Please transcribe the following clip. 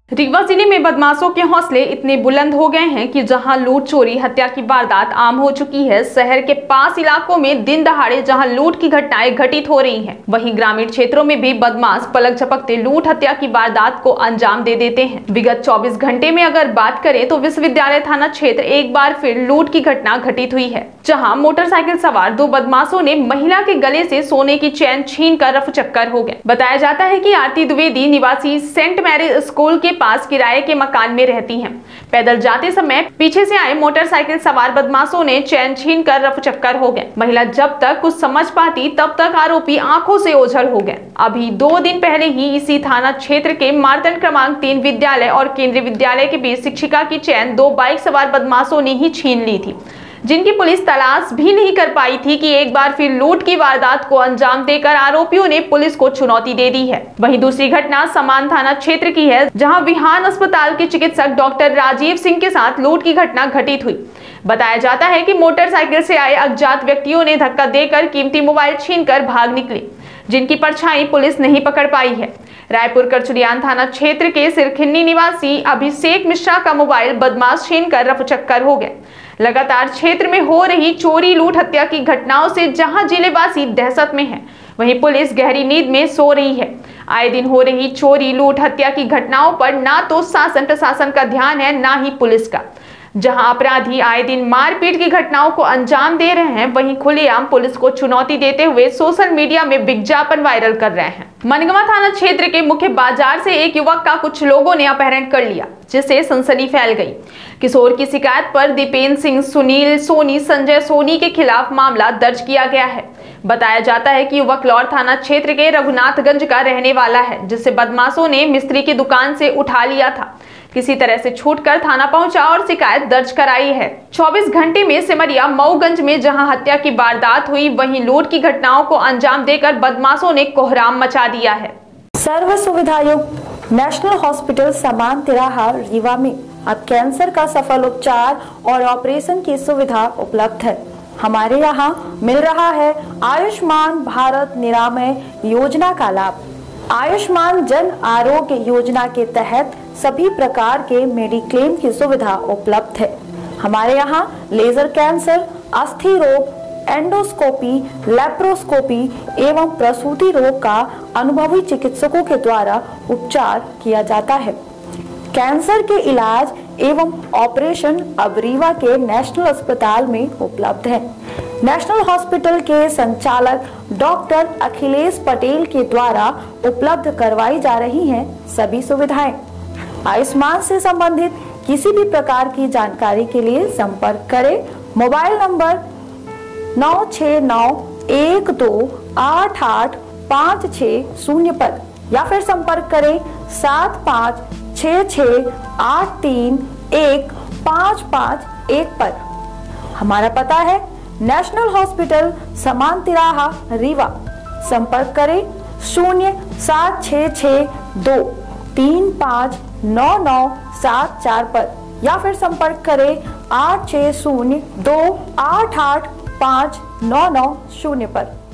रीवा जिले में बदमाशों के हौसले इतने बुलंद हो गए हैं कि जहां लूट चोरी हत्या की वारदात आम हो चुकी है। शहर के पास इलाकों में दिन दहाड़े जहां लूट की घटनाएं घटित हो रही हैं, वहीं ग्रामीण क्षेत्रों में भी बदमाश पलक झपकते लूट हत्या की वारदात को अंजाम दे देते हैं। विगत 24 घंटे में अगर बात करें तो विश्वविद्यालय थाना क्षेत्र एक बार फिर लूट की घटना घटित हुई है, जहाँ मोटरसाइकिल सवार 2 बदमाशों ने महिला के गले से सोने की चैन छीन कर रफूचक्कर हो गए। बताया जाता है कि आरती द्विवेदी निवासी सेंट मैरिज स्कूल के पास किराए के मकान में रहती हैं। पैदल जाते समय पीछे से आए मोटरसाइकिल सवार बदमाशों ने चैन छीन कर रफूचक्कर हो गए। महिला जब तक कुछ समझ पाती तब तक आरोपी आंखों से ओझल हो गए। अभी 2 दिन पहले ही इसी थाना क्षेत्र के मारतंड क्रमांक 3 विद्यालय और केंद्रीय विद्यालय के बीच शिक्षिका की चैन 2 बाइक सवार बदमाशों ने ही छीन ली थी, जिनकी पुलिस तलाश भी नहीं कर पाई थी कि एक बार फिर लूट की वारदात को अंजाम देकर आरोपियों ने पुलिस को चुनौती दे दी है। वहीं दूसरी घटना समान थाना क्षेत्र की है, जहां विहान अस्पताल के चिकित्सक डॉक्टर राजीव सिंह के साथ लूट की घटना घटित हुई। बताया जाता है कि मोटरसाइकिल से आए अज्ञात व्यक्तियों ने धक्का देकर कीमती मोबाइल छीनकर भाग निकले, जिनकी परछाई पुलिस नहीं पकड़ पाई है। रायपुर करचुलियान थाना क्षेत्र के सिरखिन्नी निवासी अभिषेक मिश्रा का मोबाइल बदमाश छीनकर रफूचक्कर हो गए। लगातार क्षेत्र में हो रही चोरी लूट हत्या की घटनाओं से जहां जिलेवासी दहशत में है, वहीं पुलिस गहरी नींद में सो रही है। आए दिन हो रही चोरी लूट हत्या की घटनाओं पर ना तो शासन प्रशासन का ध्यान है, ना ही पुलिस का। जहां अपराधी आए दिन मारपीट की घटनाओं को अंजाम दे रहे हैं, वहीं खुलेआम पुलिस को चुनौती देते हुए सोशल मीडिया में विज्ञापन वायरल कर रहे हैं। मनगवा थाना क्षेत्र के मुख्य बाजार से एक युवक का कुछ लोगों ने अपहरण कर लिया, जिससे सनसनी फैल गई। किशोर की शिकायत पर दीपेंद्र सिंह, सुनील सोनी, संजय सोनी के खिलाफ मामला दर्ज किया गया है। बताया जाता है कि युवक लौर थाना क्षेत्र के रघुनाथगंज का रहने वाला है, जिसे बदमाशों ने मिस्त्री की दुकान से उठा लिया था। किसी तरह से छूटकर थाना पहुंचा और शिकायत दर्ज कराई है। 24 घंटे में सिमरिया मऊगंज में जहां हत्या की वारदात हुई, वहीं लूट की घटनाओं को अंजाम देकर बदमाशों ने कोहराम मचा दिया है। सर्व सुविधायुक्त नेशनल हॉस्पिटल समान तिराहा रीवा में अब कैंसर का सफल उपचार और ऑपरेशन की सुविधा उपलब्ध है। हमारे यहाँ मिल रहा है आयुष्मान भारत निरामय योजना का लाभ। आयुष्मान जन आरोग्य योजना के तहत सभी प्रकार के मेडिक्लेम की सुविधा उपलब्ध है। हमारे यहाँ लेजर कैंसर, अस्थि रोग, एंडोस्कोपी, लेप्रोस्कोपी एवं प्रसूति रोग का अनुभवी चिकित्सकों के द्वारा उपचार किया जाता है। कैंसर के इलाज एवं ऑपरेशन अब रीवा के नेशनल अस्पताल में उपलब्ध है। नेशनल हॉस्पिटल के संचालक डॉक्टर अखिलेश पटेल के द्वारा उपलब्ध करवाई जा रही हैं सभी सुविधाएं। आयुष्मान से संबंधित किसी भी प्रकार की जानकारी के लिए संपर्क करें मोबाइल नंबर 9691288560 पर, या फिर संपर्क करें 7566831551 पर। हमारा पता है नेशनल हॉस्पिटल समान तिराहा रीवा। संपर्क करें 07662359974 पर, या फिर संपर्क करें 8602885990 पर।